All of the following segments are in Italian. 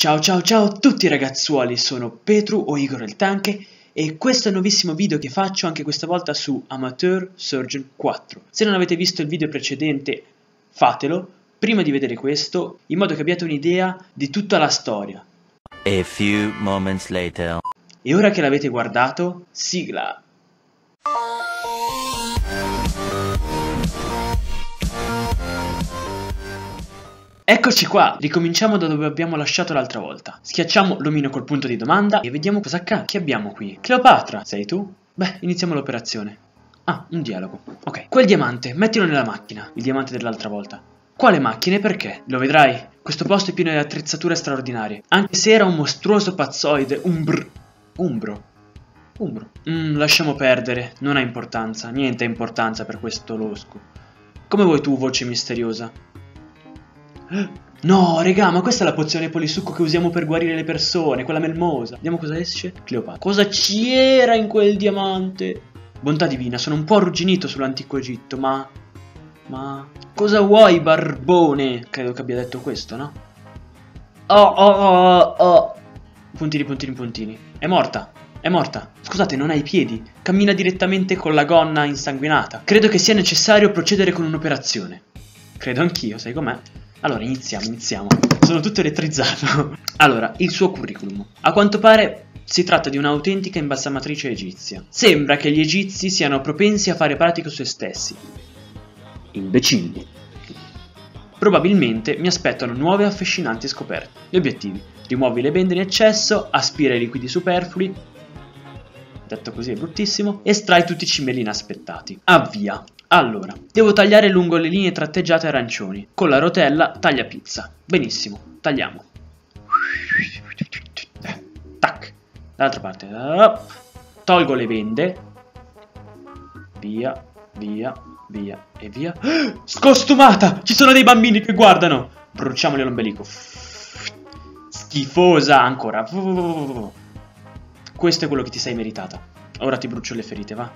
Ciao ciao ciao a tutti ragazzuoli, sono Petru o Igor il Tanke e questo è il nuovissimo video che faccio anche questa volta su Amateur Surgeon 4. Se non avete visto il video precedente, fatelo prima di vedere questo, in modo che abbiate un'idea di tutta la storia. A few moments later. E ora che l'avete guardato, sigla! Eccoci qua, ricominciamo da dove abbiamo lasciato l'altra volta. Schiacciamo l'omino col punto di domanda e vediamo cosa accade. Chi abbiamo qui? Cleopatra, sei tu? Beh, iniziamo l'operazione. Ah, un dialogo. Ok, quel diamante, mettilo nella macchina. Il diamante dell'altra volta. Quale macchina e perché? Lo vedrai, questo posto è pieno di attrezzature straordinarie. Anche se era un mostruoso pazzoide, Umbro. Lasciamo perdere, non ha importanza, niente ha importanza per questo losco. Come vuoi tu, voce misteriosa? No, regà, ma questa è la pozione polisucco che usiamo per guarire le persone, quella melmosa. Vediamo cosa esce. Cleopatra. Cosa c'era in quel diamante? Bontà divina, sono un po' arrugginito sull'antico Egitto, ma... Cosa vuoi, barbone? Credo che abbia detto questo, no? Oh. Puntini. È morta. Scusate, non ha i piedi. Cammina direttamente con la gonna insanguinata. Credo che sia necessario procedere con un'operazione. Credo anch'io, sai com'è? Allora, iniziamo. Sono tutto elettrizzato. Allora, il suo curriculum. A quanto pare si tratta di un'autentica imbalsamatrice egizia. Sembra che gli egizi siano propensi a fare pratiche su se stessi. Imbecilli. Probabilmente mi aspettano nuove affascinanti scoperte. Gli obiettivi: rimuovi le bende in eccesso, aspira i liquidi superflui, detto così è bruttissimo, estrai tutti i cimeli inaspettati. Avvia. Allora, devo tagliare lungo le linee tratteggiate arancioni. Con la rotella taglia pizza. Benissimo, tagliamo. Tac. Dall'altra parte. Tolgo le bende. Via. E via. Scostumata! Ci sono dei bambini che guardano! Bruciamoli l'ombelico. Schifosa ancora. Questo è quello che ti sei meritata. Ora ti brucio le ferite, va?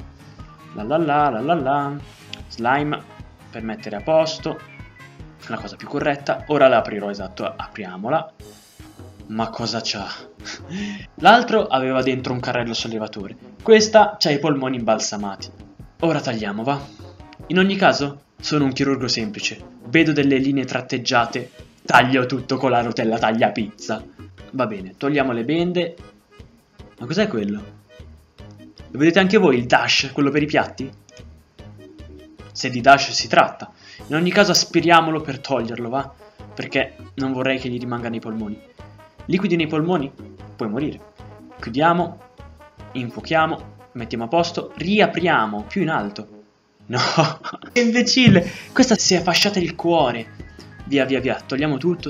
La. Slime per mettere a posto. La cosa più corretta. Ora la aprirò, esatto, apriamola. Ma cosa c'ha? L'altro aveva dentro un carrello sollevatore. Questa c'ha i polmoni imbalsamati. Ora tagliamo, va? In ogni caso, sono un chirurgo semplice. Vedo delle linee tratteggiate. Taglio tutto con la rotella taglia pizza. Va bene, togliamo le bende. Ma cos'è quello? Lo vedete anche voi il dash, quello per i piatti? Se di dash si tratta. In ogni caso aspiriamolo per toglierlo, va? Perché non vorrei che gli rimangano i polmoni. Liquidi nei polmoni? Puoi morire. Chiudiamo. Infuochiamo. Mettiamo a posto. Riapriamo. Più in alto. No. Che imbecille. Questa si è fasciata il cuore. Via. Togliamo tutto.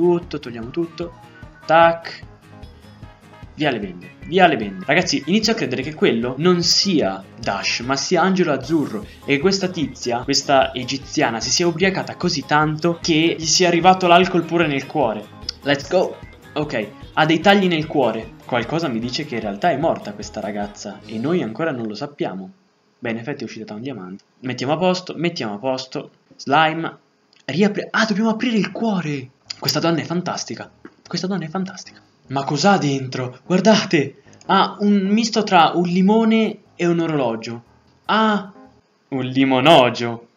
Tac. Via le bende. Ragazzi, inizio a credere che quello non sia Dash, ma sia Angelo Azzurro. E questa tizia, questa egiziana, si sia ubriacata così tanto che gli sia arrivato l'alcol pure nel cuore. Let's go. Ok, ha dei tagli nel cuore. Qualcosa mi dice che in realtà è morta questa ragazza e noi ancora non lo sappiamo. Beh, in effetti è uscita da un diamante. Mettiamo a posto. Slime. Ah, dobbiamo aprire il cuore. Questa donna è fantastica. Ma cos'ha dentro? Guardate! Ha un misto tra un limone e un orologio. Ah! Un limonogio!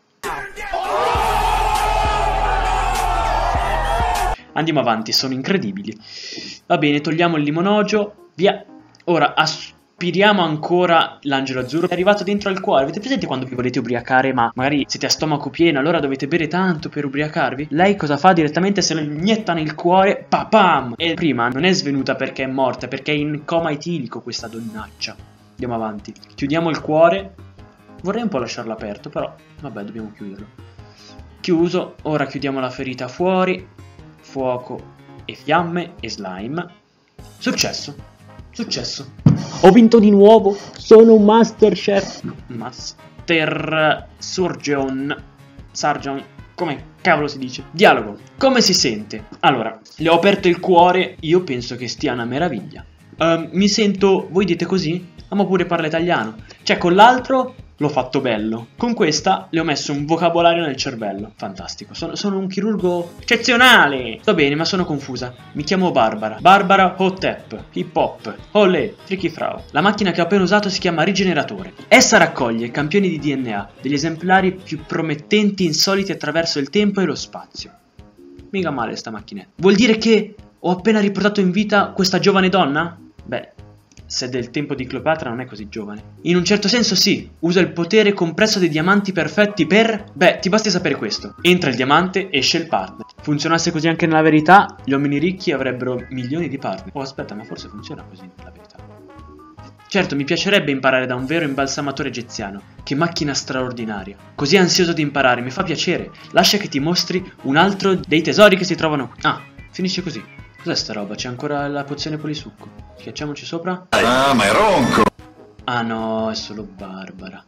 Andiamo avanti, sono incredibili. Va bene, togliamo il limonogio. Via! Ora aspiriamo ancora l'angelo azzurro. È arrivato dentro al cuore. Avete presente quando vi volete ubriacare ma magari siete a stomaco pieno, allora dovete bere tanto per ubriacarvi? Lei cosa fa? Direttamente se lo inietta nel cuore. Papam! E prima non è svenuta perché è morta, perché è in coma etilico questa donnaccia. Andiamo avanti. Chiudiamo il cuore. Vorrei un po' lasciarlo aperto, però vabbè, dobbiamo chiuderlo. Chiuso. Ora chiudiamo la ferita fuori. Fuoco e fiamme e slime. Successo. Ho vinto di nuovo. Sono un Master Chef. Master Surgeon. Come cavolo si dice? Dialogo. Come si sente? Allora, le ho aperto il cuore. Io penso che stia una meraviglia. Mi sento... Voi dite così? Ma pure parla italiano. Cioè, con l'altro l'ho fatto bello. Con questa le ho messo un vocabolario nel cervello. Fantastico. Sono un chirurgo eccezionale. Sto bene, ma sono confusa. Mi chiamo Barbara. Barbara Hotep. Hip Hop. Olè. Tricky Frau. La macchina che ho appena usato si chiama Rigeneratore. Essa raccoglie campioni di DNA, degli esemplari più promettenti insoliti attraverso il tempo e lo spazio. Mica male sta macchinetta. Vuol dire che ho appena riportato in vita questa giovane donna? Beh, se è del tempo di Cleopatra non è così giovane. In un certo senso sì, usa il potere compresso dei diamanti perfetti per... Beh, ti basti sapere questo. Entra il diamante, esce il partner. Funzionasse così anche nella verità, gli uomini ricchi avrebbero milioni di partner. Oh, aspetta, ma forse funziona così nella verità. Certo, mi piacerebbe imparare da un vero imbalsamatore egiziano. Che macchina straordinaria. Così ansioso di imparare, mi fa piacere. Lascia che ti mostri un altro dei tesori che si trovano qui. Ah, finisce così. Cos'è sta roba? C'è ancora la pozione polisucco. Schiacciamoci sopra. Ah, ma è ronco! Ah no, è solo Barbara.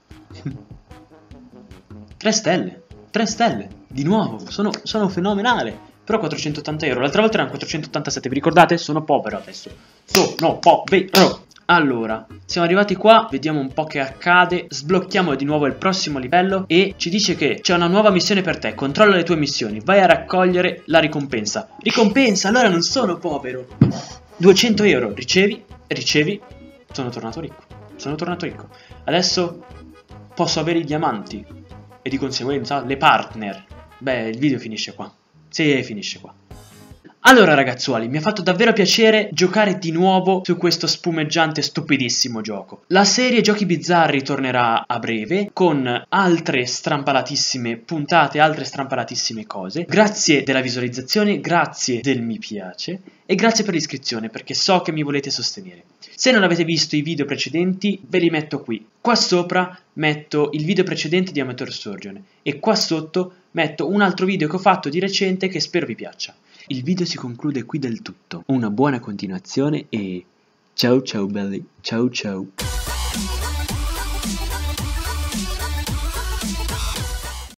3 stelle. 3 stelle. Di nuovo. Sono fenomenale. Però 480 euro. L'altra volta erano 487. Vi ricordate? Sono povero adesso. Sono povero. Allora, siamo arrivati qua, vediamo un po' che accade, sblocchiamo di nuovo il prossimo livello e ci dice che c'è una nuova missione per te, controlla le tue missioni, vai a raccogliere la ricompensa. Ricompensa, allora non sono povero. 200 euro, ricevi, sono tornato ricco. Adesso posso avere i diamanti e di conseguenza le partner. Beh, il video finisce qua. Sì, finisce qua. Allora ragazzuoli, mi ha fatto davvero piacere giocare di nuovo su questo spumeggiante stupidissimo gioco. La serie Giochi Bizzarri tornerà a breve con altre strampalatissime puntate, altre strampalatissime cose. Grazie della visualizzazione, grazie del mi piace e grazie per l'iscrizione perché so che mi volete sostenere. Se non avete visto i video precedenti ve li metto qui. Qua sopra metto il video precedente di Amateur Surgeon e qua sotto metto un altro video che ho fatto di recente che spero vi piaccia. Il video si conclude qui del tutto. Una buona continuazione e ciao ciao belli, ciao ciao.